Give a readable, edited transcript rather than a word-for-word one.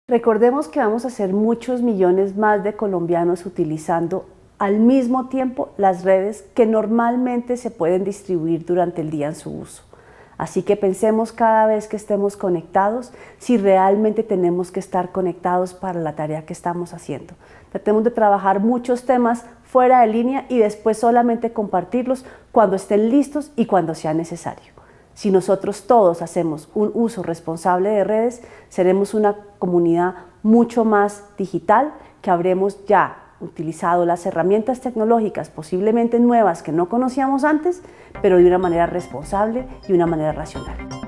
Recordemos que vamos a ser muchos millones más de colombianos utilizando al mismo tiempo las redes que normalmente se pueden distribuir durante el día en su uso. Así que pensemos cada vez que estemos conectados si realmente tenemos que estar conectados para la tarea que estamos haciendo. Tratemos de trabajar muchos temas fuera de línea y después solamente compartirlos cuando estén listos y cuando sea necesario. Si nosotros todos hacemos un uso responsable de redes, seremos una comunidad mucho más digital, que habremos ya utilizado las herramientas tecnológicas posiblemente nuevas que no conocíamos antes, pero de una manera responsable y una manera racional.